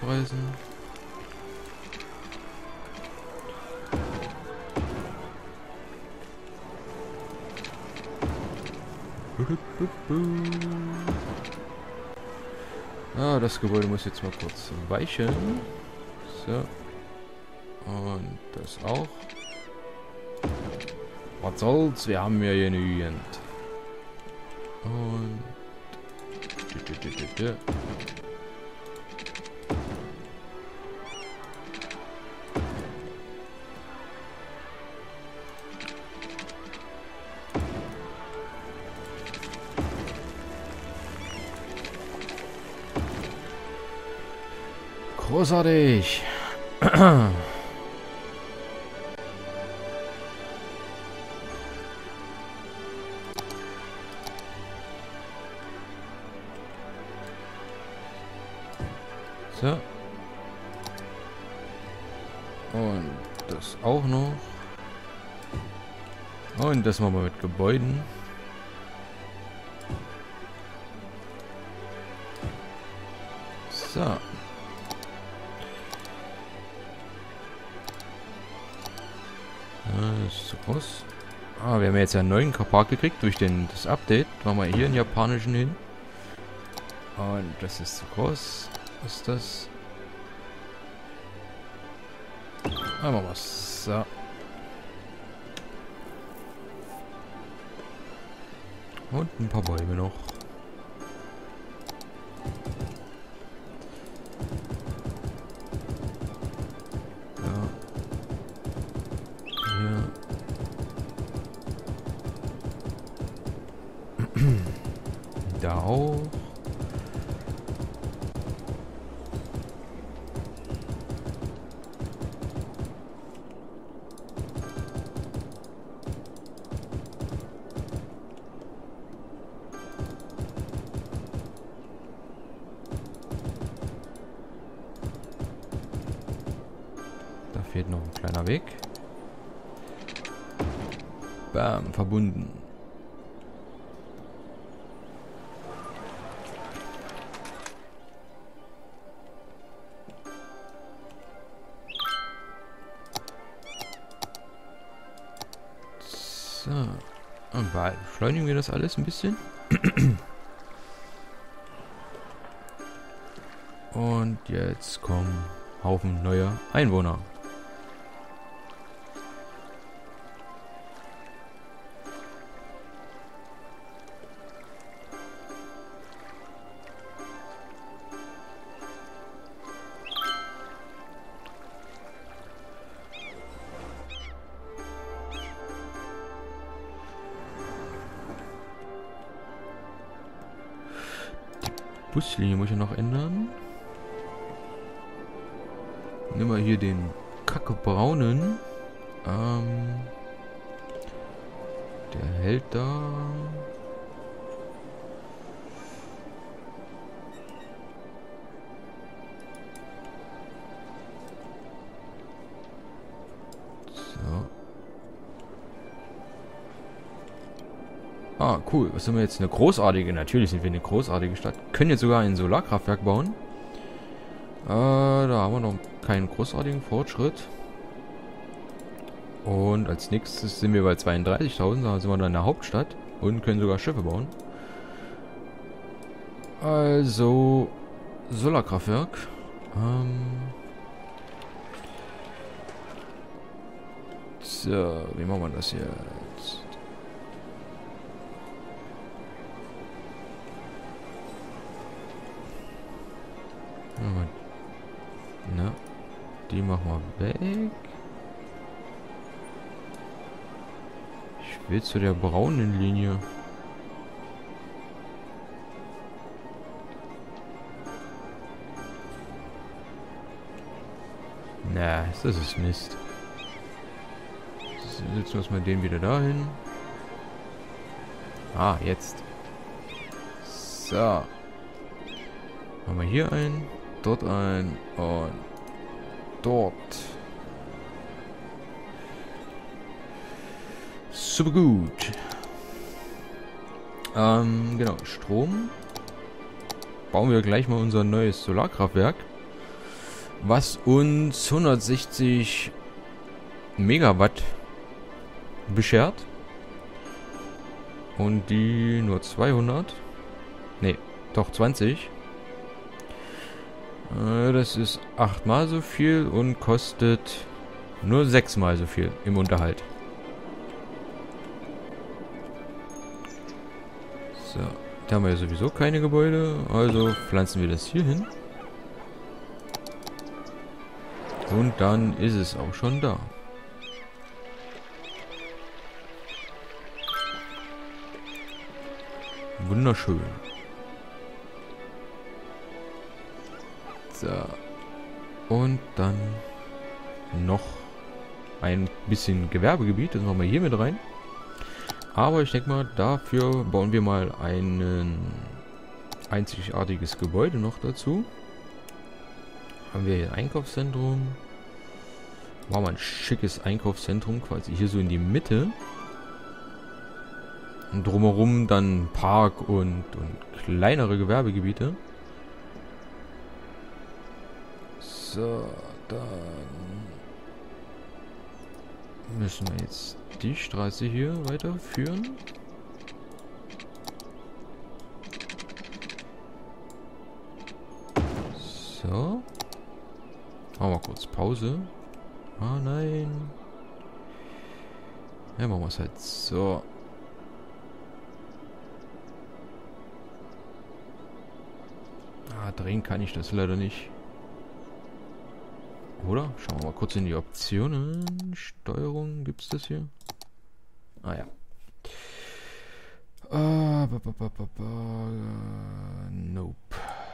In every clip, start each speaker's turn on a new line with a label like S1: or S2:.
S1: abreißen. Ah, das Gebäude muss jetzt mal kurz weichen. So. Und das auch. Was soll's? Wir haben ja genügend. Und... Großartig. So. Und das auch noch. Und das machen wir mit Gebäuden. So. Das ist zu groß. Ah, wir haben jetzt ja einen neuen Park gekriegt durch das Update. Machen wir hier einen japanischen hin. Und das ist zu groß. Was ist das? Ah, machen wir es. So. Und ein paar Bäume noch. Da auch. Da fehlt noch ein kleiner Weg. Bam, verbunden. So. Und beschleunigen wir das alles ein bisschen. Und jetzt kommen Haufen neuer Einwohner. Buslinie muss ich noch ändern. Nehmen wir hier den Kackebraunen. Der hält da. So. Ah, cool. Was sind wir jetzt? Eine großartige? Natürlich sind wir eine großartige Stadt. Können jetzt sogar ein Solarkraftwerk bauen. Da haben wir noch keinen großartigen Fortschritt. Und als nächstes sind wir bei 32.000. Da sind wir dann in der Hauptstadt. Und können sogar Schiffe bauen. Also, Solarkraftwerk. So, wie machen wir das jetzt? Na, die machen wir weg. Ich will zu der braunen Linie. Na, das ist Mist. Setzen wir mal den wieder dahin. Ah, jetzt. So. Machen wir hier ein, dort ein und dort. Super gut. Genau, Strom. Bauen wir gleich mal unser neues Solarkraftwerk. was uns 160 Megawatt beschert. Und die nur 200. Ne, doch 20. Das ist 8-mal so viel und kostet nur 6-mal so viel im Unterhalt. So, da haben wir ja sowieso keine Gebäude, also pflanzen wir das hier hin. Und dann ist es auch schon da. Wunderschön. So. Und dann noch ein bisschen Gewerbegebiet. Das machen wir hier mit rein. Aber ich denke mal, dafür bauen wir mal ein einzigartiges Gebäude noch dazu. Haben wir hier ein Einkaufszentrum. Machen wir ein schickes Einkaufszentrum quasi hier so in die Mitte. Und drumherum dann Park und kleinere Gewerbegebiete. So, dann müssen wir jetzt die Straße hier weiterführen. So. Machen wir kurz Pause. Ah, nein. Ja, machen wir es halt so. Ah, drehen kann ich das leider nicht. Oder? Schauen wir mal kurz in die Optionen. Steuerung, gibt es das hier? Ah ja. Nope.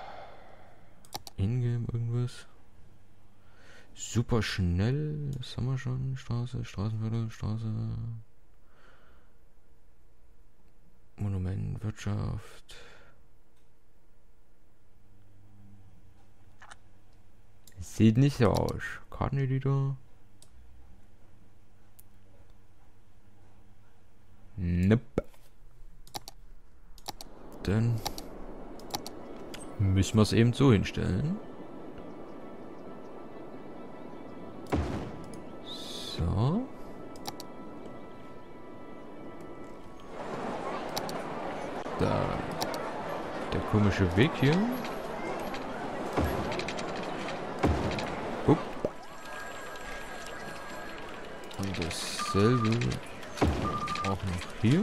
S1: Ingame irgendwas. Super schnell. Das haben wir schon. Straße, Straßenviertel, Straße. Monument, Wirtschaft. Sieht nicht so aus. Karteneditor. Nope. Dann müssen wir es eben so hinstellen. So. Da. Der komische Weg hier. Und dasselbe auch noch hier.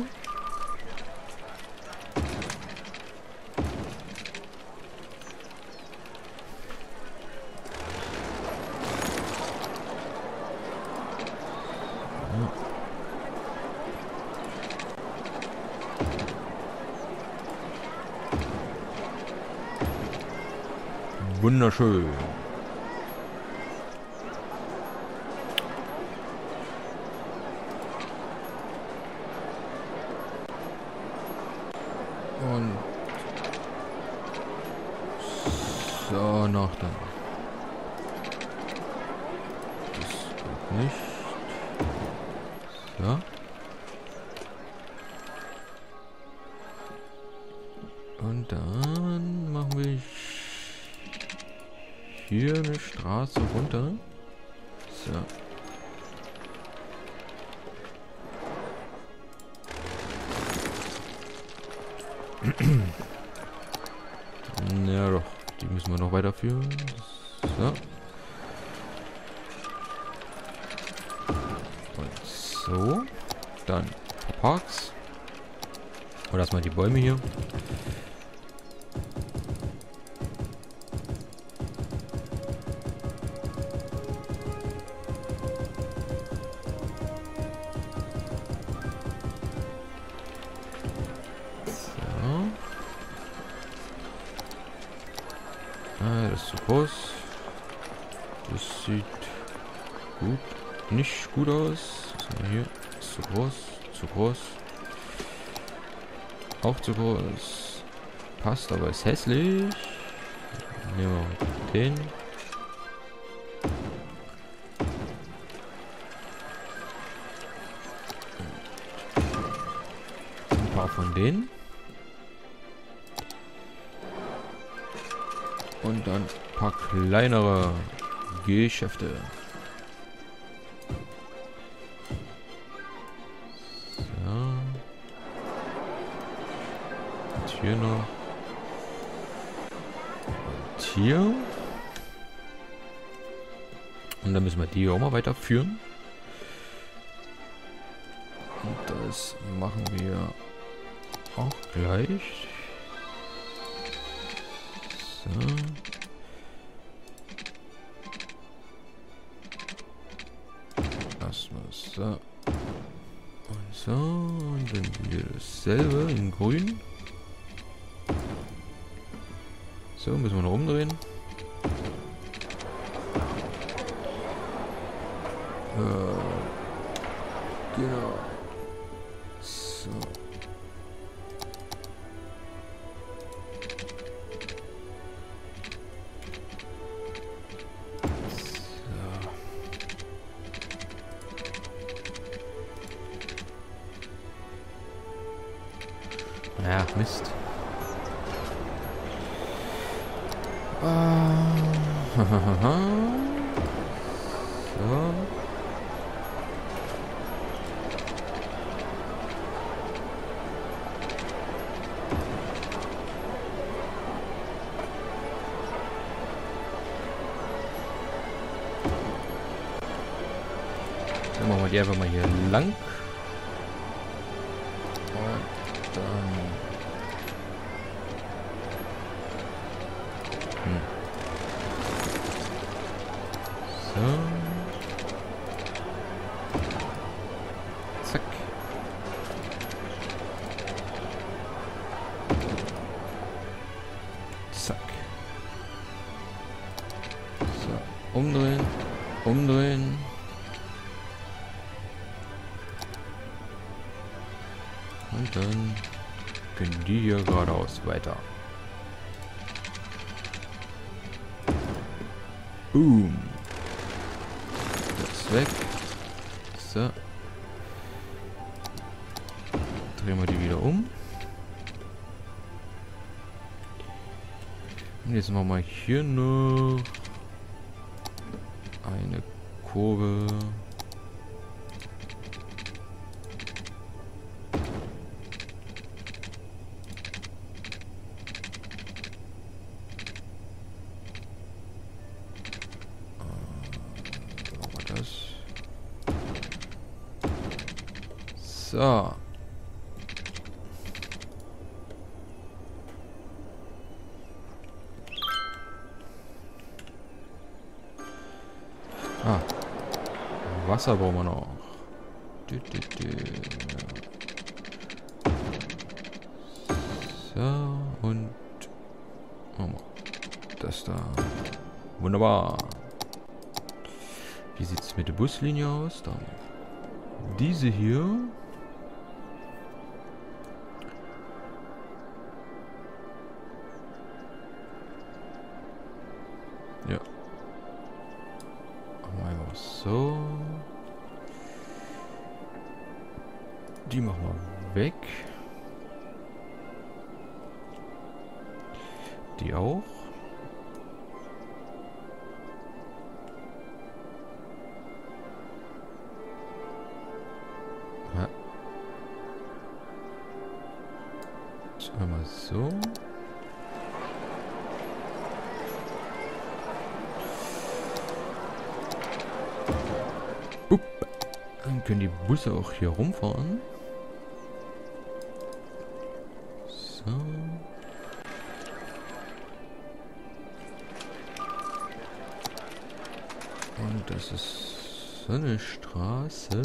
S1: Ja. Wunderschön. Und so noch dann. Das geht nicht. So. Und dann machen wir hier eine Straße runter. So. Ja doch, die müssen wir noch weiterführen. So. Und so. Dann ein paar Parks. Und erstmal die Bäume hier. Das ist zu groß. Das sieht gut. Nicht gut aus. Was haben wir hier? Ist zu groß. Zu groß. Auch zu groß. Passt, aber ist hässlich. Nehmen wir den. Ein paar von denen. Und dann ein paar kleinere Geschäfte. So. Und hier noch. Und hier. Und dann müssen wir die auch mal weiterführen. Und das machen wir auch gleich. So. Erstmal so. Und so. Und dann wieder dasselbe in grün. So, müssen wir noch umdrehen. Genau. So. Ja, Mist. So. Dann machen wir die einfach mal hier lang. Und dann... So. Zack. Zack. So. Umdrehen. Umdrehen. Und dann können die hier geradeaus weiter. Boom. Das ist weg. So. Drehen wir die wieder um. Und jetzt machen wir hier noch eine Kurve. So. Ah. Wasser brauchen wir noch. So, und das da. Wunderbar. Wie sieht es mit der Buslinie aus? Da. Diese hier. Ja. Machen wir einfach so. Die machen wir weg. Die auch. Ja. Jetzt einmal so. Dann können die Busse auch hier rumfahren. So. Und das ist so eine Straße.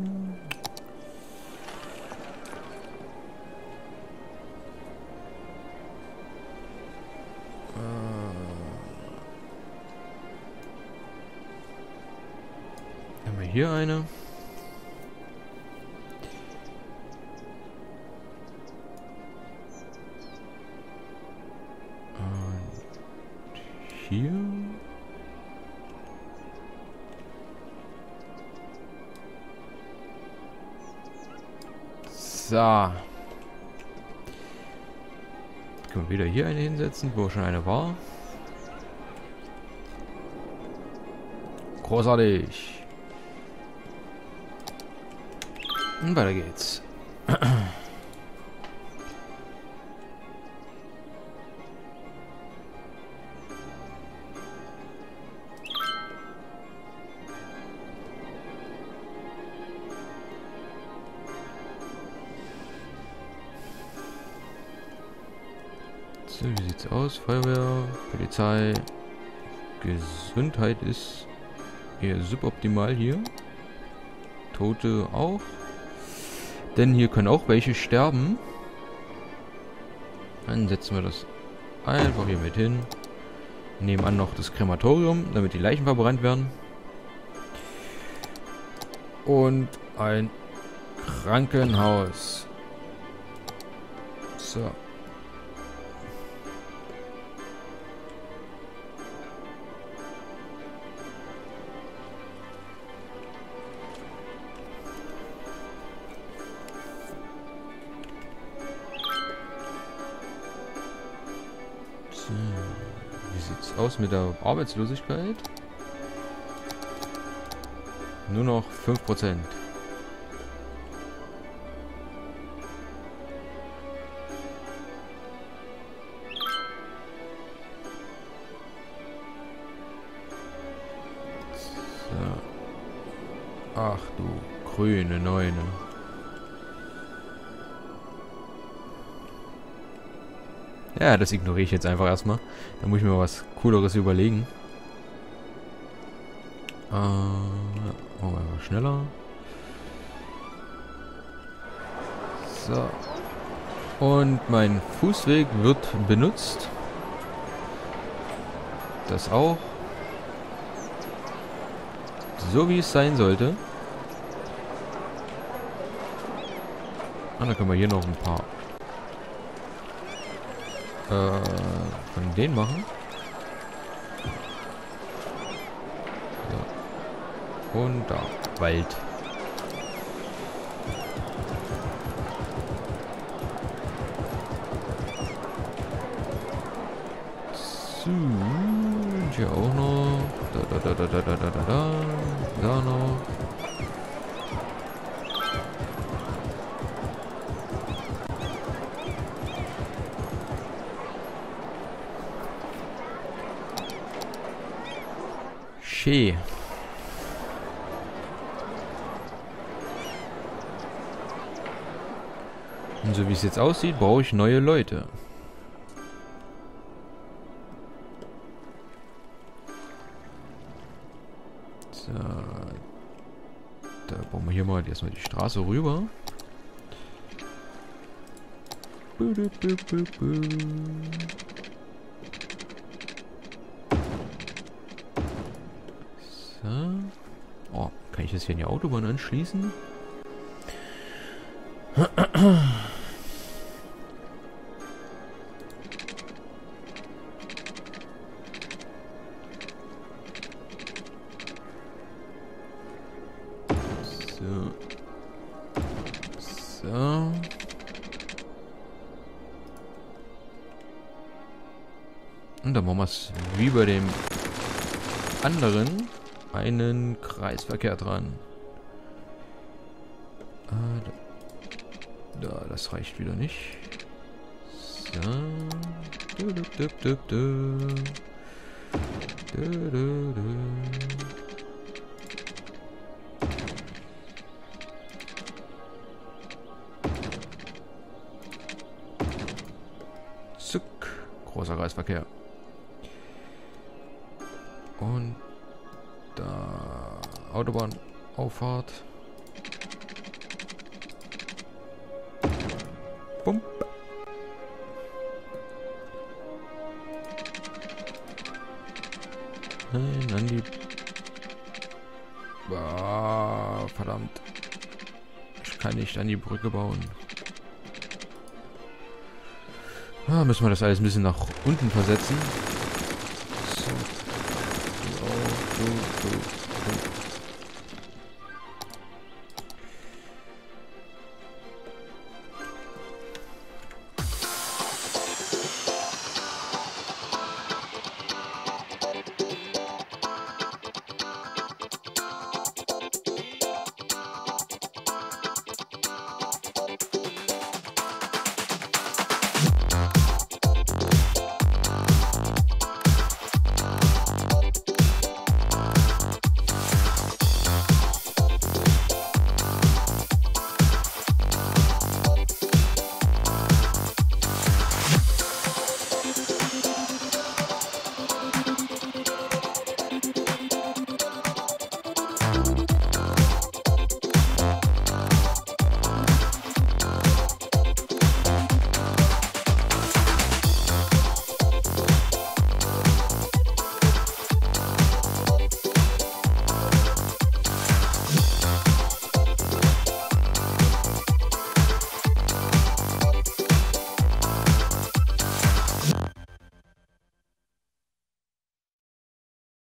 S1: Haben wir hier eine. Hier. So. Können wir wieder hier eine hinsetzen, wo schon eine war. Großartig. Und weiter geht's. So, wie sieht's aus? Feuerwehr, Polizei, Gesundheit ist eher suboptimal hier. Tote auch. Denn hier können auch welche sterben. Dann setzen wir das einfach hier mit hin. Nebenan noch das Krematorium, damit die Leichen verbrannt werden. Und ein Krankenhaus. So. Wie sieht's aus mit der Arbeitslosigkeit? Nur noch 5%. So. Ach du grüne Neune. Ja, das ignoriere ich jetzt einfach erstmal. Da muss ich mir was Cooleres überlegen. Machen wir mal schneller. So. Und mein Fußweg wird benutzt. Das auch. So wie es sein sollte. Und dann können wir hier noch ein paar von denen machen. So. Und da. Wald. So. Und hier auch noch. Da noch. Schön. Und so wie es jetzt aussieht, brauche ich neue Leute. So. Da bauen wir hier mal erstmal die Straße rüber. Oh, kann ich das hier an die Autobahn anschließen? So. So. Und dann machen wir es wie bei dem anderen. Einen Kreisverkehr dran. Da, das reicht wieder nicht. So. Zuck. Großer Kreisverkehr. Und da Autobahnauffahrt. Bump. Nein, an die... Ah, verdammt. Ich kann nicht an die Brücke bauen. Ah, müssen wir das alles ein bisschen nach unten versetzen. So.